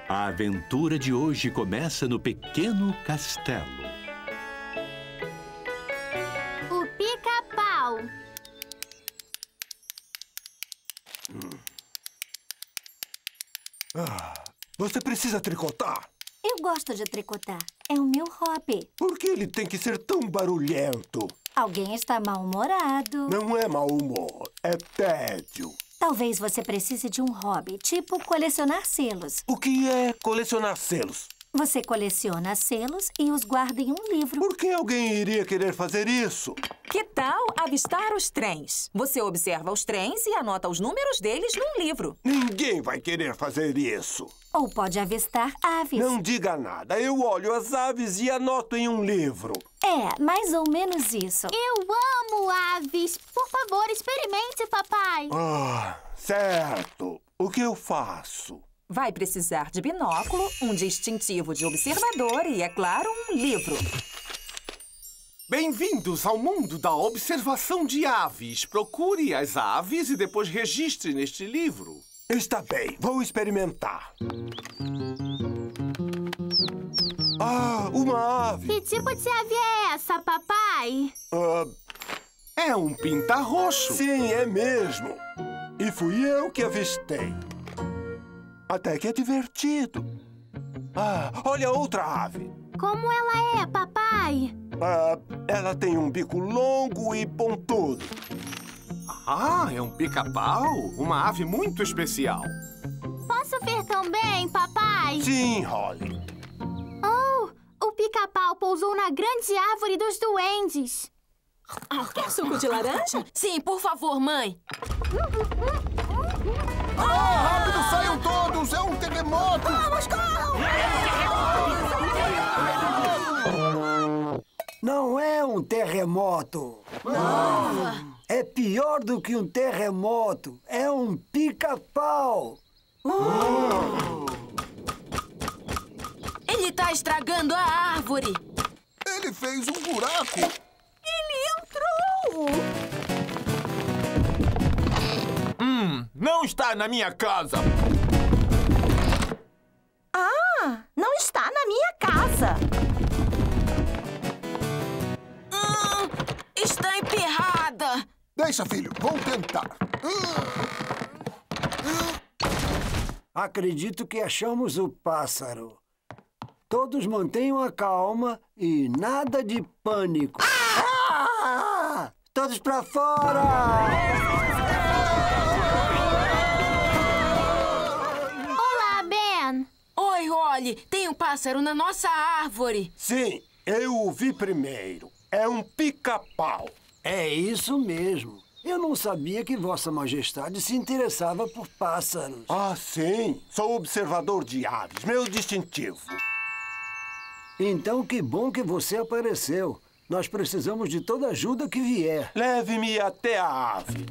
A aventura de hoje começa no pequeno castelo. O Pica-Pau. Você precisa tricotar? Eu gosto de tricotar. É o meu hobby. Por que ele tem que ser tão barulhento? Alguém está mal-humorado. Não é mau humor, é tédio. Talvez você precise de um hobby, tipo colecionar selos. O que é colecionar selos? Você coleciona selos e os guarda em um livro. Por que alguém iria querer fazer isso? Que tal avistar os trens? Você observa os trens e anota os números deles num livro. Ninguém vai querer fazer isso. Ou pode avistar aves. Não diga nada. Eu olho as aves e anoto em um livro. É, mais ou menos isso. Eu amo aves. Por favor, experimente, papai. Certo. O que eu faço? Vai precisar de binóculo, um distintivo de observador e, é claro, um livro. Bem-vindos ao mundo da observação de aves. Procure as aves e depois registre neste livro. Está bem, vou experimentar. Uma ave. Que tipo de ave é essa, papai? É um pinta-roxo. Sim, é mesmo. E fui eu que avistei. Até que é divertido. Olha outra ave. Como ela é, papai? Ela tem um bico longo e pontudo. É um pica-pau? Uma ave muito especial. Posso ver também, papai? Sim, Holly. Oh, o pica-pau pousou na grande árvore dos duendes. Quer suco de laranja? Sim, por favor, mãe. Rápido, saiam todos! É um terremoto! Vamos, corram! Não é um terremoto. Não. É pior do que um terremoto. É um pica-pau. Ele tá estragando a árvore. Ele fez um buraco. Ele entrou. Não está na minha casa. Não está na minha casa. Está emperrada. Deixa, filho. Vou tentar. Acredito que achamos o pássaro. Todos mantenham a calma e nada de pânico. Todos pra fora! Olá, Ben. Oi, Holly. Tem um pássaro na nossa árvore. Sim, eu o vi primeiro. É um pica-pau. É isso mesmo. Eu não sabia que Vossa Majestade se interessava por pássaros. Sim. Sou observador de aves. Meu distintivo. Então, que bom que você apareceu. Nós precisamos de toda ajuda que vier. Leve-me até a ave.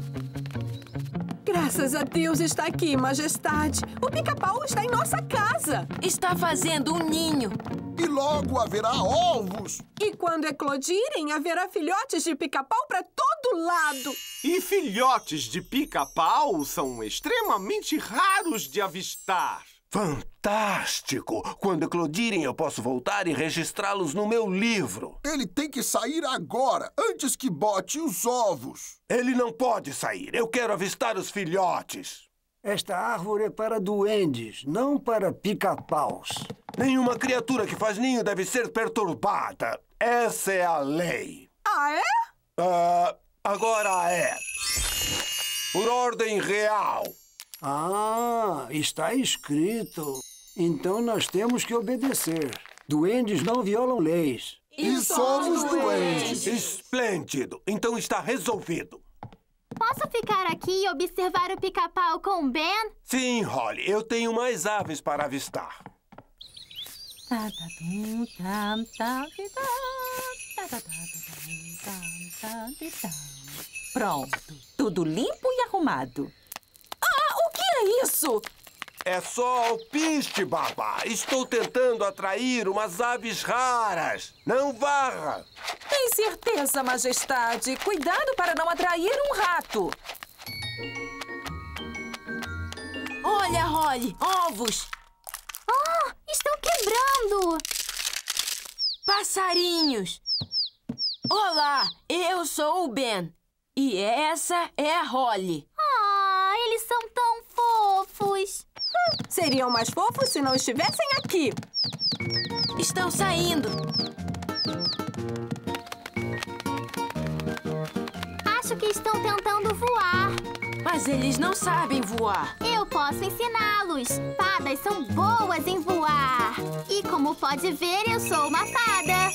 Graças a Deus está aqui, Majestade. O pica-pau está em nossa casa. Está fazendo um ninho. E logo haverá ovos. E quando eclodirem, haverá filhotes de pica-pau para todo lado. E filhotes de pica-pau são extremamente raros de avistar. Fantástico! Quando eclodirem, eu posso voltar e registrá-los no meu livro. Ele tem que sair agora, antes que bote os ovos. Ele não pode sair. Eu quero avistar os filhotes. Esta árvore é para duendes, não para pica-paus. Nenhuma criatura que faz ninho deve ser perturbada. Essa é a lei. É? Agora é. Por ordem real. Está escrito. Então nós temos que obedecer. Duendes não violam leis. E somos duendes. Esplêndido. Então está resolvido. Posso ficar aqui e observar o pica-pau com o Ben? Sim, Holly. Eu tenho mais aves para avistar. Pronto. Tudo limpo e arrumado. O que é isso? É só alpiste, babá. Estou tentando atrair umas aves raras. Não varra. Tem certeza, Majestade. Cuidado para não atrair um rato. Olha, Holly, ovos. Estão quebrando! Passarinhos! Olá, eu sou o Ben. E essa é a Holly. Ah, eles são tão fofos! Seriam mais fofos se não estivessem aqui. Estão saindo. Acho que estão tentando voar. Mas eles não sabem voar. Eu posso ensiná-los. Fadas são boas em voar. E como pode ver, eu sou uma fada.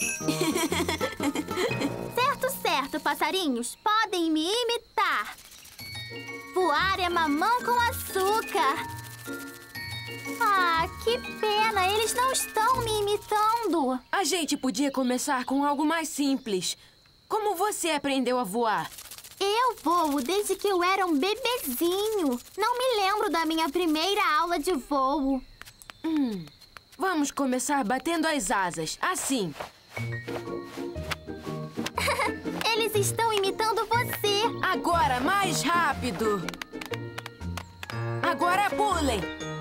Certo, passarinhos. Podem me imitar. Voar é mamão com açúcar. Ah, que pena. Eles não estão me imitando. A gente podia começar com algo mais simples. Como você aprendeu a voar? Eu voo desde que eu era um bebezinho. Não me lembro da minha primeira aula de voo. Vamos começar batendo as asas, assim. Eles estão imitando você. Agora, mais rápido. Agora pulem.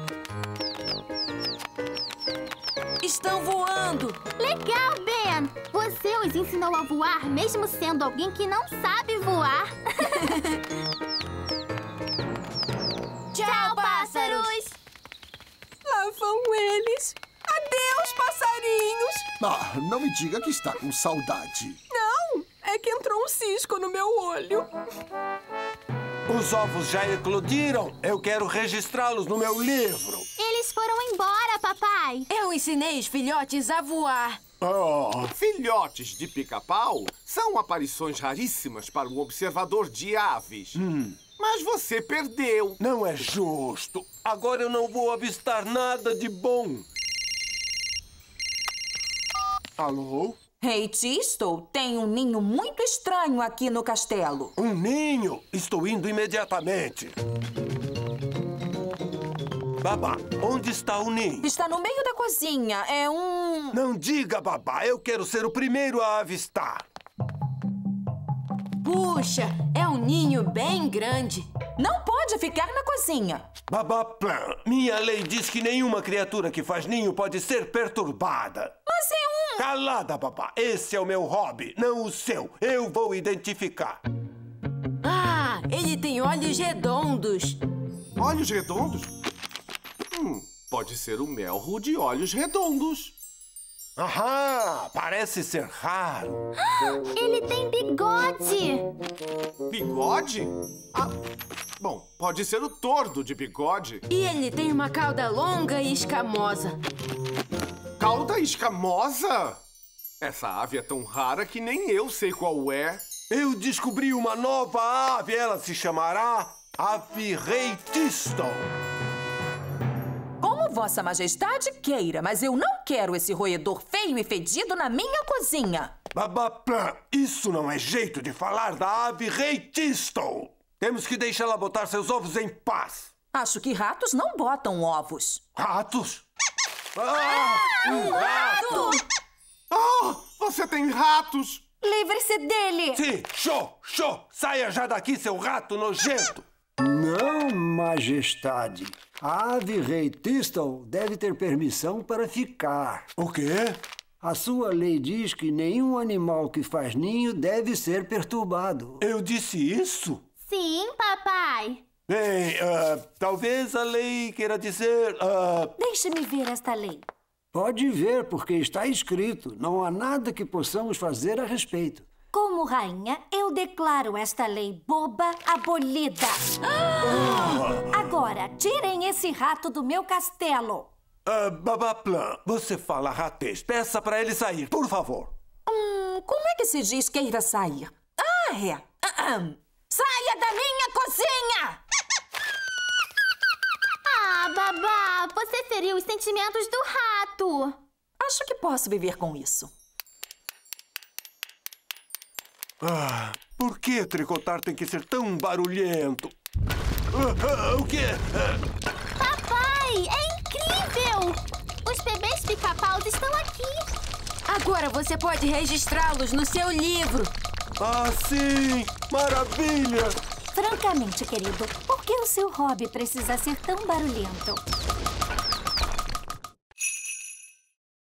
Estão voando. Legal, Ben. Você os ensinou a voar mesmo sendo alguém que não sabe voar. Tchau, pássaros. Lá vão eles. Adeus, passarinhos. Ah, não me diga que está com saudade. Não, é que entrou um cisco no meu olho. Os ovos já eclodiram. Eu quero registrá-los no meu livro. Eles foram embora, papai. Eu ensinei os filhotes a voar. Filhotes de pica-pau são aparições raríssimas para um observador de aves. Mas você perdeu. Não é justo. Agora eu não vou avistar nada de bom. Alô? Rei Tistle, tem um ninho muito estranho aqui no castelo. Um ninho? Estou indo imediatamente. Babá, onde está o ninho? Está no meio da cozinha. É um... Não diga, babá. Eu quero ser o primeiro a avistar. Puxa, é um ninho bem grande. Não pode ficar na cozinha. Babá Plan, minha lei diz que nenhuma criatura que faz ninho pode ser perturbada. Mas é um... Calada, babá. Esse é o meu hobby, não o seu. Eu vou identificar. Ah, ele tem olhos redondos. Olhos redondos? Pode ser o melro de olhos redondos. Aham, parece ser raro. Ele tem bigode. Bigode? Bom, pode ser o tordo de bigode. E ele tem uma cauda longa e escamosa. Cauda escamosa? Essa ave é tão rara que nem eu sei qual é. Eu descobri uma nova ave. Ela se chamará Ave-Rei Tistle. Como Vossa Majestade queira, mas eu não quero esse roedor feio e fedido na minha cozinha. Babaplan, isso não é jeito de falar da Ave-Rei Tistle. Temos que deixá-la botar seus ovos em paz. Acho que ratos não botam ovos. Ratos? Um rato! Você tem ratos! Livre-se dele! Sim, show! Saia já daqui, seu rato nojento! Não, Majestade. A Ave-Rei Tistle deve ter permissão para ficar. O quê? A sua lei diz que nenhum animal que faz ninho deve ser perturbado. Eu disse isso? Sim, papai. Bem, talvez a lei queira dizer... Deixe-me ver esta lei. Pode ver, porque está escrito. Não há nada que possamos fazer a respeito. Como rainha, eu declaro esta lei boba abolida. Agora, tirem esse rato do meu castelo. Babaplan, você fala ratês. Peça para ele sair, por favor. Como é que se diz queira sair? Saia da minha cozinha! Babá, você feriu os sentimentos do rato. Acho que posso viver com isso. Por que tricotar tem que ser tão barulhento? O quê? Papai, é incrível! Os bebês pica-paus estão aqui. Agora você pode registrá-los no seu livro. Sim! Maravilha! Francamente, querido, por que o seu hobby precisa ser tão barulhento?